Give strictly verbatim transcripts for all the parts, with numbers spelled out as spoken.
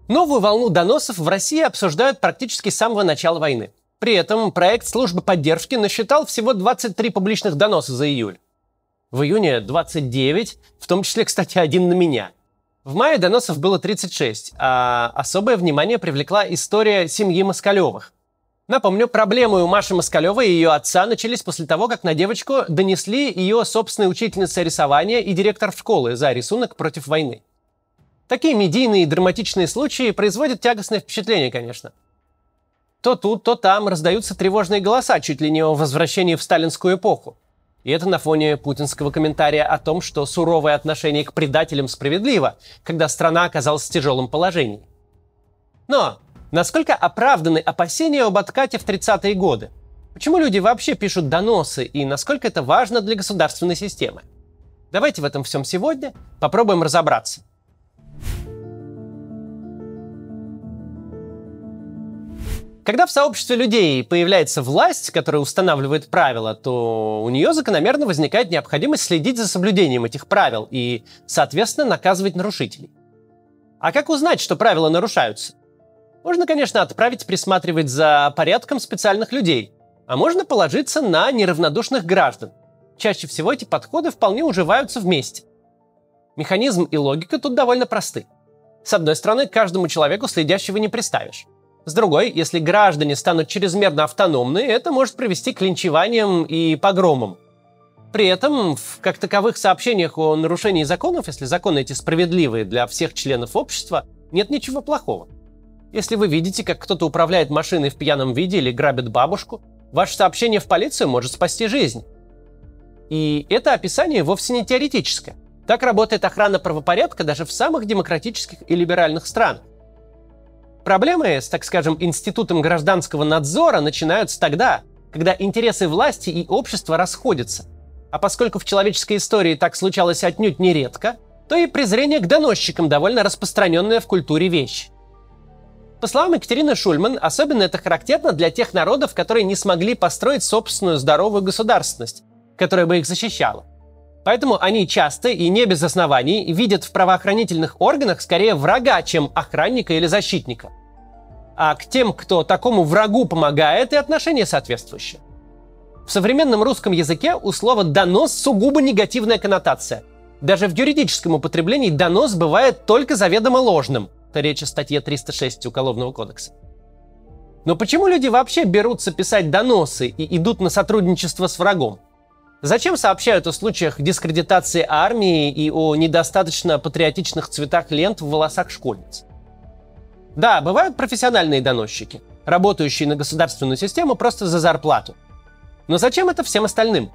Новую волну доносов в России обсуждают практически с самого начала войны. При этом проект службы поддержки насчитал всего двадцать три публичных доноса за июль. В июне двадцать девять, в том числе, кстати, один на меня. В мае доносов было тридцать шесть, а особое внимание привлекла история семьи Москалевых. Напомню, проблемы у Маши Москалевой и ее отца начались после того, как на девочку донесли ее собственная учительница рисования и директор школы за рисунок против войны. Такие медийные и драматичные случаи производят тягостное впечатление, конечно. То тут, то там раздаются тревожные голоса чуть ли не о возвращении в сталинскую эпоху. И это на фоне путинского комментария о том, что суровое отношение к предателям справедливо, когда страна оказалась в тяжелом положении. Но насколько оправданы опасения об откате в тридцатые годы? Почему люди вообще пишут доносы и насколько это важно для государственной системы? Давайте в этом всем сегодня попробуем разобраться. Когда в сообществе людей появляется власть, которая устанавливает правила, то у нее закономерно возникает необходимость следить за соблюдением этих правил и, соответственно, наказывать нарушителей. А как узнать, что правила нарушаются? Можно, конечно, отправить присматривать за порядком специальных людей, а можно положиться на неравнодушных граждан. Чаще всего эти подходы вполне уживаются вместе. Механизм и логика тут довольно просты. С одной стороны, к каждому человеку следящего не приставишь. С другой, если граждане станут чрезмерно автономны, это может привести к линчеваниям и погромам. При этом в как таковых сообщениях о нарушении законов, если законы эти справедливые для всех членов общества, нет ничего плохого. Если вы видите, как кто-то управляет машиной в пьяном виде или грабит бабушку, ваше сообщение в полицию может спасти жизнь. И это описание вовсе не теоретическое. Так работает охрана правопорядка даже в самых демократических и либеральных странах. Проблемы с, так скажем, институтом гражданского надзора начинаются тогда, когда интересы власти и общества расходятся. А поскольку в человеческой истории так случалось отнюдь нередко, то и презрение к доносчикам довольно распространенная в культуре вещь. По словам Екатерины Шульман, особенно это характерно для тех народов, которые не смогли построить собственную здоровую государственность, которая бы их защищала. Поэтому они часто и не без оснований видят в правоохранительных органах скорее врага, чем охранника или защитника. А к тем, кто такому врагу помогает, и отношение соответствующее. В современном русском языке у слова «донос» сугубо негативная коннотация. Даже в юридическом употреблении донос бывает только заведомо ложным. Это речь о статье триста шесть Уголовного кодекса. Но почему люди вообще берутся писать доносы и идут на сотрудничество с врагом? Зачем сообщают о случаях дискредитации армии и о недостаточно патриотичных цветах лент в волосах школьниц? Да, бывают профессиональные доносчики, работающие на государственную систему просто за зарплату. Но зачем это всем остальным?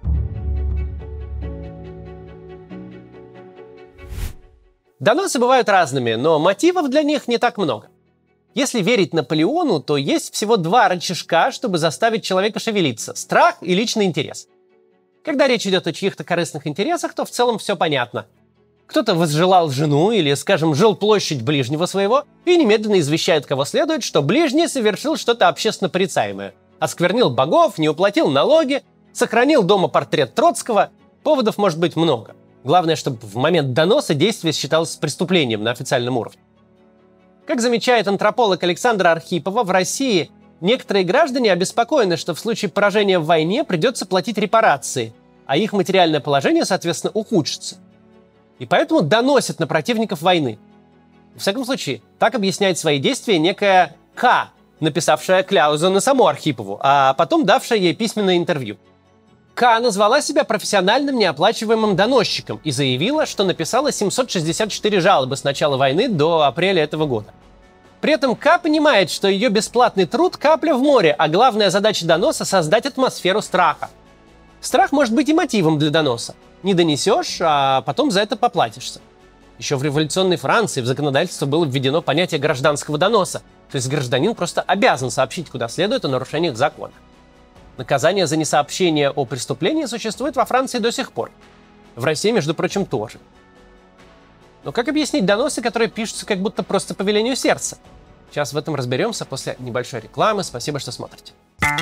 Доносы бывают разными, но мотивов для них не так много. Если верить Наполеону, то есть всего два рычажка, чтобы заставить человека шевелиться – страх и личный интерес. Когда речь идет о чьих-то корыстных интересах, то в целом все понятно. Кто-то возжелал жену или, скажем, жилплощадь ближнего своего и немедленно извещает кого следует, что ближний совершил что-то общественно порицаемое. Осквернил богов, не уплатил налоги, сохранил дома портрет Троцкого. Поводов может быть много. Главное, чтобы в момент доноса действие считалось преступлением на официальном уровне. Как замечает антрополог Александра Архипова, в России некоторые граждане обеспокоены, что в случае поражения в войне придется платить репарации, а их материальное положение, соответственно, ухудшится. И поэтому доносят на противников войны. В всяком случае, так объясняет свои действия некая К, написавшая кляузу на саму Архипову, а потом давшая ей письменное интервью. К назвала себя профессиональным неоплачиваемым доносчиком и заявила, что написала семьсот шестьдесят четыре жалобы с начала войны до апреля этого года. При этом К понимает, что ее бесплатный труд – капля в море, а главная задача доноса – создать атмосферу страха. Страх может быть и мотивом для доноса. Не донесешь, а потом за это поплатишься. Еще в революционной Франции в законодательство было введено понятие гражданского доноса, то есть гражданин просто обязан сообщить куда следует о нарушениях закона. Наказание за несообщение о преступлении существует во Франции до сих пор. В России, между прочим, тоже. Но как объяснить доносы, которые пишутся как будто просто по велению сердца? Сейчас в этом разберемся после небольшой рекламы. Спасибо, что смотрите.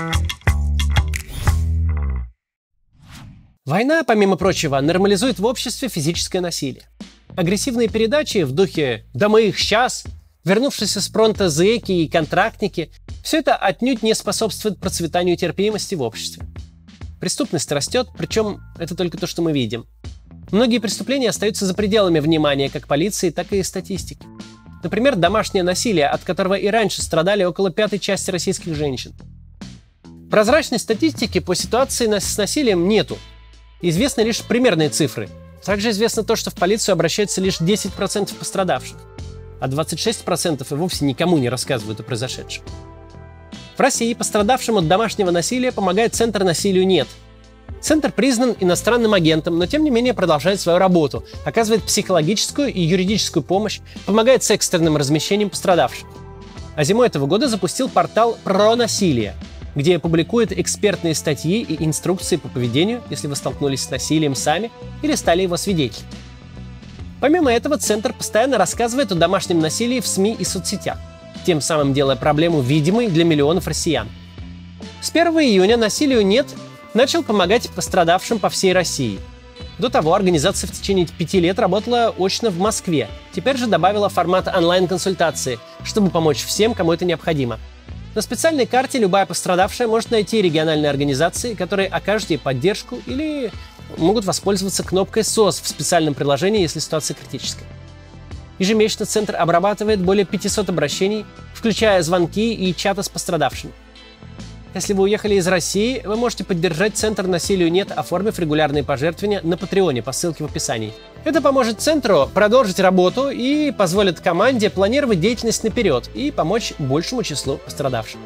Война, помимо прочего, нормализует в обществе физическое насилие. Агрессивные передачи в духе «да мы их сейчас» Вернувшиеся с фронта зэки и контрактники – все это отнюдь не способствует процветанию терпимости в обществе. Преступность растет, причем это только то, что мы видим. Многие преступления остаются за пределами внимания как полиции, так и статистики. Например, домашнее насилие, от которого и раньше страдали около пятой части российских женщин. Прозрачной статистики по ситуации с насилием нету. Известны лишь примерные цифры. Также известно то, что в полицию обращаются лишь десять процентов пострадавших, а двадцать шесть процентов и вовсе никому не рассказывают о произошедшем. В России пострадавшим от домашнего насилия помогает Центр насилию нет. Центр признан иностранным агентом, но тем не менее продолжает свою работу, оказывает психологическую и юридическую помощь, помогает с экстренным размещением пострадавших. А зимой этого года запустил портал «Про насилие», где публикует экспертные статьи и инструкции по поведению, если вы столкнулись с насилием сами или стали его свидетелем. Помимо этого, Центр постоянно рассказывает о домашнем насилии в СМИ и соцсетях, тем самым делая проблему видимой для миллионов россиян. С первого июня «Насилию нет» начал помогать пострадавшим по всей России. До того организация в течение пяти лет работала очно в Москве, теперь же добавила формат онлайн-консультации, чтобы помочь всем, кому это необходимо. На специальной карте любая пострадавшая может найти региональные организации, которые окажут ей поддержку или могут воспользоваться кнопкой СОС в специальном приложении, если ситуация критическая. Ежемесячно Центр обрабатывает более пятисот обращений, включая звонки и чаты с пострадавшими. Если вы уехали из России, вы можете поддержать Центр насилию нет, оформив регулярные пожертвования на Патреоне по ссылке в описании. Это поможет Центру продолжить работу и позволит команде планировать деятельность наперед и помочь большему числу пострадавших.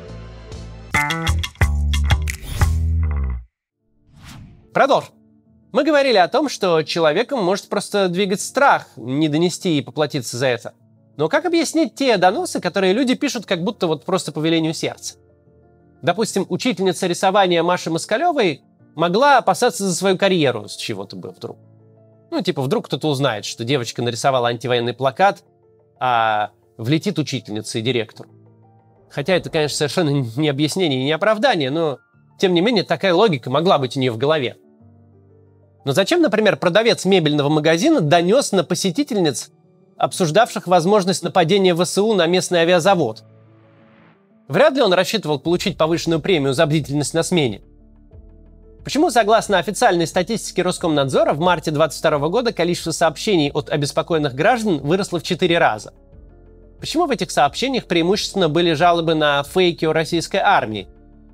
Продолжим. Мы говорили о том, что человеком может просто двигать страх, не донести и поплатиться за это. Но как объяснить те доносы, которые люди пишут как будто вот просто по велению сердца? Допустим, учительница рисования Маши Москалевой могла опасаться за свою карьеру с чего-то бы вдруг. Ну, типа, вдруг кто-то узнает, что девочка нарисовала антивоенный плакат, а влетит учительница и директору. Хотя это, конечно, совершенно не объяснение и не оправдание, но, тем не менее, такая логика могла быть у нее в голове. Но зачем, например, продавец мебельного магазина донес на посетительниц, обсуждавших возможность нападения ВСУ на местный авиазавод? Вряд ли он рассчитывал получить повышенную премию за бдительность на смене. Почему, согласно официальной статистике Роскомнадзора, в марте двадцать второго года количество сообщений от обеспокоенных граждан выросло в четыре раза? Почему в этих сообщениях преимущественно были жалобы на фейки о российской армии?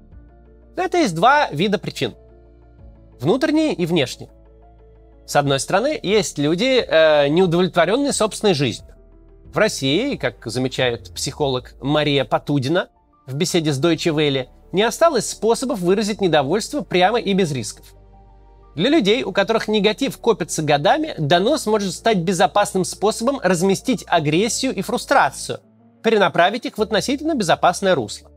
Это есть два вида причин. Внутренние и внешние. С одной стороны, есть люди, э, неудовлетворенные собственной жизнью. В России, как замечает психолог Мария Потудина в беседе с Deutsche Welle, не осталось способов выразить недовольство прямо и без рисков. Для людей, у которых негатив копится годами, донос может стать безопасным способом разместить агрессию и фрустрацию, перенаправить их в относительно безопасное русло.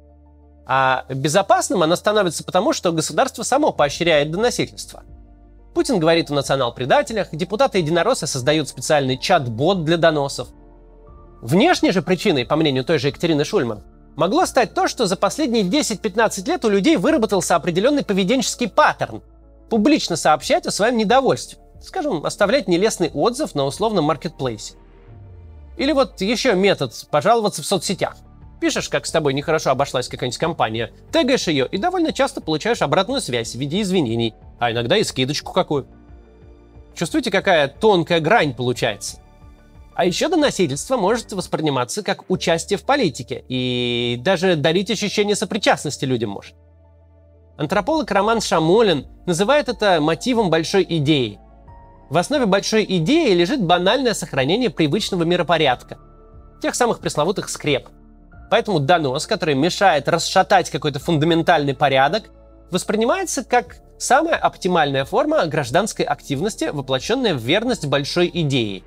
А безопасным оно становится потому, что государство само поощряет доносительство. Путин говорит о национал-предателях, депутаты-единороссы создают специальный чат-бот для доносов. Внешней же причиной, по мнению той же Екатерины Шульман, могло стать то, что за последние десять-пятнадцать лет у людей выработался определенный поведенческий паттерн – публично сообщать о своем недовольстве, скажем, оставлять нелестный отзыв на условном маркетплейсе. Или вот еще метод – пожаловаться в соцсетях. Пишешь, как с тобой нехорошо обошлась какая-нибудь компания, тегаешь ее и довольно часто получаешь обратную связь в виде извинений, а иногда и скидочку какую. Чувствуете, какая тонкая грань получается? А еще доносительство может восприниматься как участие в политике и даже дарить ощущение сопричастности людям может. Антрополог Роман Шамолин называет это мотивом большой идеи. В основе большой идеи лежит банальное сохранение привычного миропорядка, тех самых пресловутых скреп. Поэтому донос, который мешает расшатать какой-то фундаментальный порядок, воспринимается как самая оптимальная форма гражданской активности, воплощенная в верность большой идее.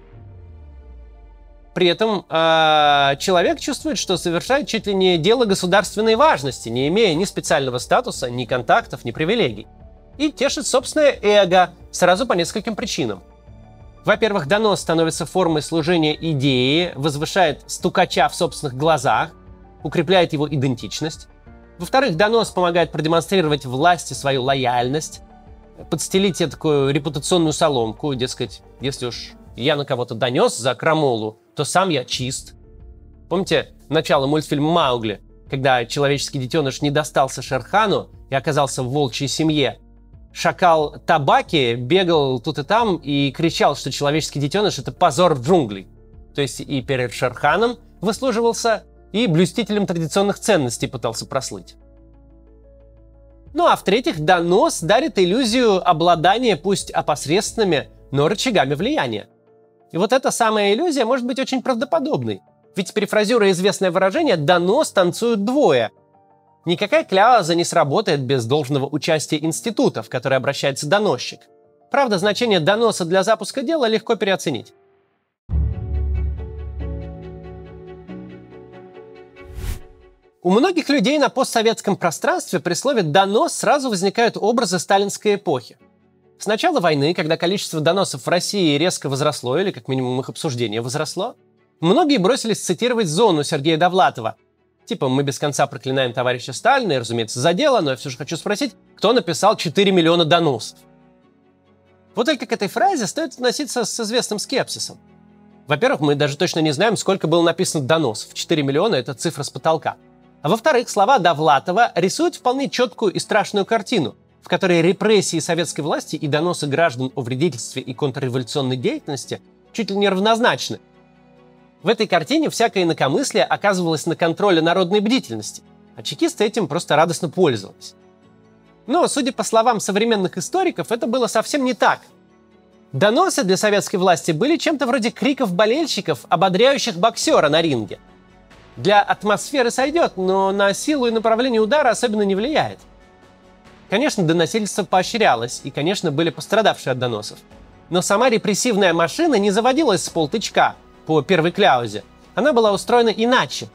При этом э, человек чувствует, что совершает чуть ли не дело государственной важности, не имея ни специального статуса, ни контактов, ни привилегий. И тешит собственное эго сразу по нескольким причинам. Во-первых, донос становится формой служения идеи, возвышает стукача в собственных глазах, укрепляет его идентичность. Во-вторых, донос помогает продемонстрировать власти свою лояльность, подстелить себе такую репутационную соломку, дескать, если уж я на кого-то донес за крамолу, то сам я чист. Помните начало мультфильма «Маугли», когда человеческий детеныш не достался Шерхану и оказался в волчьей семье? Шакал Табаки бегал тут и там и кричал, что человеческий детеныш — это позор джунглей. То есть и перед Шерханом выслуживался, и блюстителем традиционных ценностей пытался прослыть. Ну а в-третьих, донос дарит иллюзию обладания пусть опосредственными, но рычагами влияния. И вот эта самая иллюзия может быть очень правдоподобной. Ведь, перефразируя известное выражение, донос танцуют двое. Никакая кляуза не сработает без должного участия института, в который обращается доносчик. Правда, значение доноса для запуска дела легко переоценить. У многих людей на постсоветском пространстве при слове «донос» сразу возникают образы сталинской эпохи. С начала войны, когда количество доносов в России резко возросло, или как минимум их обсуждение возросло, многие бросились цитировать «Зону» Сергея Довлатова. Типа «Мы без конца проклинаем товарища Сталина», и, разумеется, за дело, но я все же хочу спросить, кто написал четыре миллиона доносов? Вот только к этой фразе стоит относиться с известным скепсисом. Во-первых, мы даже точно не знаем, сколько было написано доносов. четыре миллиона – это цифра с потолка. А во-вторых, слова Довлатова рисуют вполне четкую и страшную картину, в которой репрессии советской власти и доносы граждан о вредительстве и контрреволюционной деятельности чуть ли не равнозначны. В этой картине всякое инакомыслие оказывалось на контроле народной бдительности, а чекисты этим просто радостно пользовались. Но, судя по словам современных историков, это было совсем не так. Доносы для советской власти были чем-то вроде криков болельщиков, ободряющих боксера на ринге. Для атмосферы сойдет, но на силу и направление удара особенно не влияет. Конечно, доносительство поощрялось, и, конечно, были пострадавшие от доносов. Но сама репрессивная машина не заводилась с полтычка по первой кляузе. Она была устроена иначе.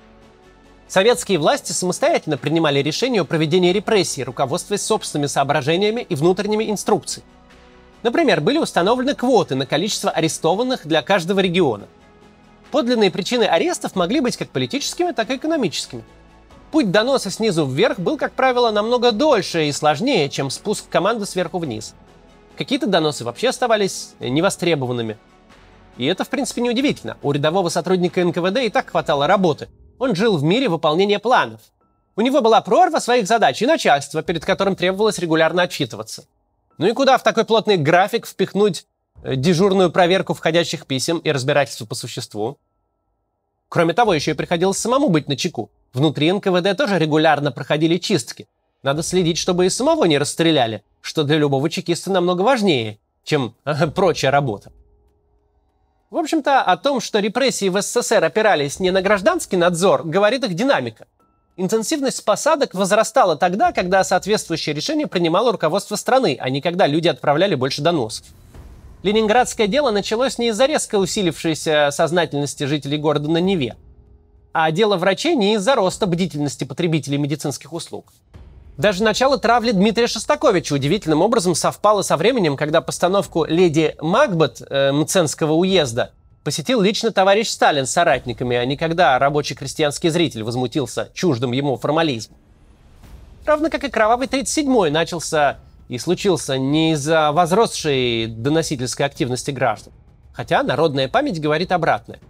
Советские власти самостоятельно принимали решение о проведении репрессий, руководствуясь собственными соображениями и внутренними инструкциями. Например, были установлены квоты на количество арестованных для каждого региона. Подлинные причины арестов могли быть как политическими, так и экономическими. Путь доноса снизу вверх был, как правило, намного дольше и сложнее, чем спуск команды сверху вниз. Какие-то доносы вообще оставались невостребованными. И это, в принципе, неудивительно. У рядового сотрудника эн ка вэ дэ и так хватало работы. Он жил в мире выполнения планов. У него была прорва своих задач и начальство, перед которым требовалось регулярно отчитываться. Ну и куда в такой плотный график впихнуть дежурную проверку входящих писем и разбирательство по существу? Кроме того, еще и приходилось самому быть начеку. Внутри эн ка вэ дэ тоже регулярно проходили чистки. Надо следить, чтобы и самого не расстреляли, что для любого чекиста намного важнее, чем э, прочая работа. В общем-то, о том, что репрессии в эс эс эс эр опирались не на гражданский надзор, говорит их динамика. Интенсивность посадок возрастала тогда, когда соответствующее решение принимало руководство страны, а не когда люди отправляли больше доносов. Ленинградское дело началось не из-за резко усилившейся сознательности жителей города на Неве, а дело врачей не из-за роста бдительности потребителей медицинских услуг. Даже начало травли Дмитрия Шостаковича удивительным образом совпало со временем, когда постановку «Леди Макбет» э, Мценского уезда посетил лично товарищ Сталин с соратниками, а не когда рабочий крестьянский зритель возмутился чуждым ему формализмом. Равно как и кровавый тридцать седьмой начался и случился не из-за возросшей доносительской активности граждан, хотя народная память говорит обратное.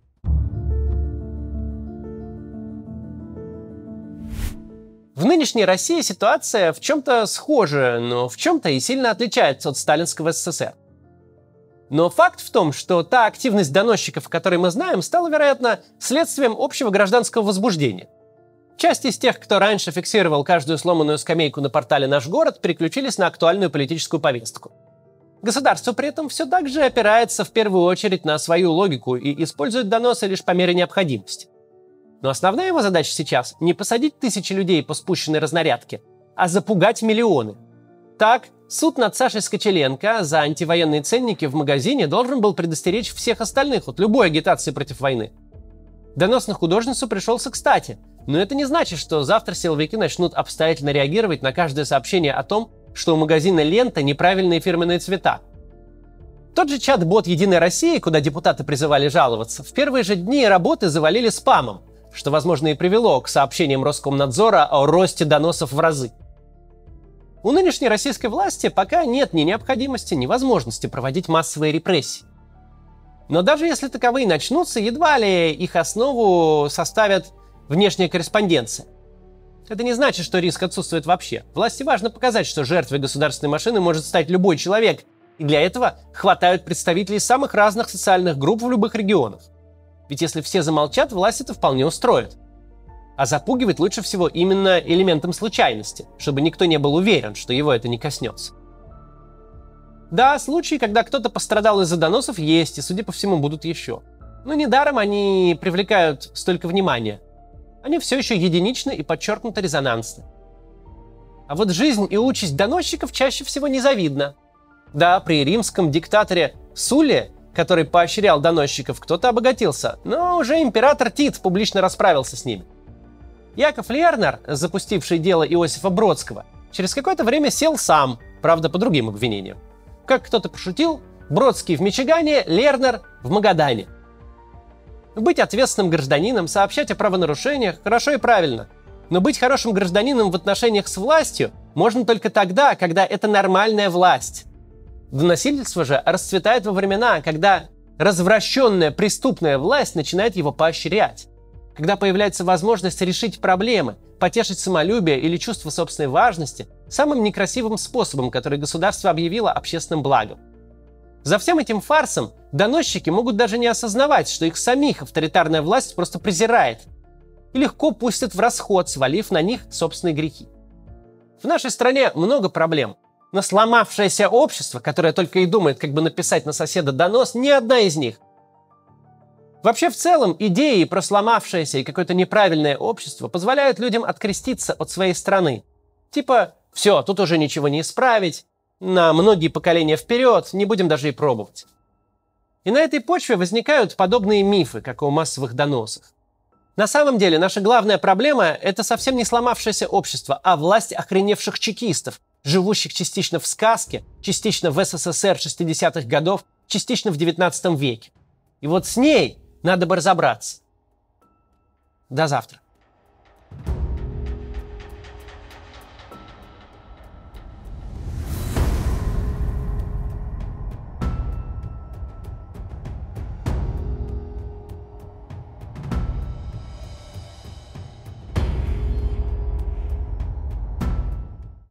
В нынешней России ситуация в чем-то схожа, но в чем-то и сильно отличается от сталинского эс эс эс эр. Но факт в том, что та активность доносчиков, о которой мы знаем, стала, вероятно, следствием общего гражданского возбуждения. Часть из тех, кто раньше фиксировал каждую сломанную скамейку на портале «Наш город», переключились на актуальную политическую повестку. Государство при этом все так же опирается в первую очередь на свою логику и использует доносы лишь по мере необходимости. Но основная его задача сейчас – не посадить тысячи людей по спущенной разнарядке, а запугать миллионы. Так, суд над Сашей Скочеленко за антивоенные ценники в магазине должен был предостеречь всех остальных от любой агитации против войны. Донос на художницу пришелся кстати, но это не значит, что завтра силовики начнут обстоятельно реагировать на каждое сообщение о том, что у магазина «Лента» неправильные фирменные цвета. Тот же чат-бот «Единой России», куда депутаты призывали жаловаться, в первые же дни работы завалили спамом, что, возможно, и привело к сообщениям Роскомнадзора о росте доносов в разы. У нынешней российской власти пока нет ни необходимости, ни возможности проводить массовые репрессии. Но даже если таковые начнутся, едва ли их основу составят внешняя корреспонденция. Это не значит, что риск отсутствует вообще. Власти важно показать, что жертвой государственной машины может стать любой человек, и для этого хватают представителей самых разных социальных групп в любых регионах. Ведь если все замолчат, власть это вполне устроит. А запугивать лучше всего именно элементом случайности, чтобы никто не был уверен, что его это не коснется. Да, случаи, когда кто-то пострадал из-за доносов, есть, и, судя по всему, будут еще. Но недаром они привлекают столько внимания. Они все еще единичны и подчеркнуто резонансны. А вот жизнь и участь доносчиков чаще всего незавидна. Да, при римском диктаторе Сулле, который поощрял доносчиков, кто-то обогатился, но уже император Тит публично расправился с ними. Яков Лернер, запустивший дело Иосифа Бродского, через какое-то время сел сам, правда, по другим обвинениям. Как кто-то пошутил, Бродский в Мичигане, Лернер в Магадане. Быть ответственным гражданином, сообщать о правонарушениях – хорошо и правильно. Но быть хорошим гражданином в отношениях с властью можно только тогда, когда это нормальная власть. Доносительство же расцветает во времена, когда развращенная преступная власть начинает его поощрять. Когда появляется возможность решить проблемы, потешить самолюбие или чувство собственной важности самым некрасивым способом, который государство объявило общественным благом. За всем этим фарсом доносчики могут даже не осознавать, что их самих авторитарная власть просто презирает и легко пустят в расход, свалив на них собственные грехи. В нашей стране много проблем, но сломавшееся общество, которое только и думает, как бы написать на соседа донос, ни одна из них. Вообще, в целом, идеи про сломавшееся и какое-то неправильное общество позволяют людям откреститься от своей страны. Типа, все, тут уже ничего не исправить, на многие поколения вперед, не будем даже и пробовать. И на этой почве возникают подобные мифы, как о массовых доносах. На самом деле, наша главная проблема – это совсем не сломавшееся общество, а власть охреневших чекистов, живущих частично в сказке, частично в СССР шестидесятых годов, частично в девятнадцатом веке. И вот с ней надо бы разобраться. До завтра.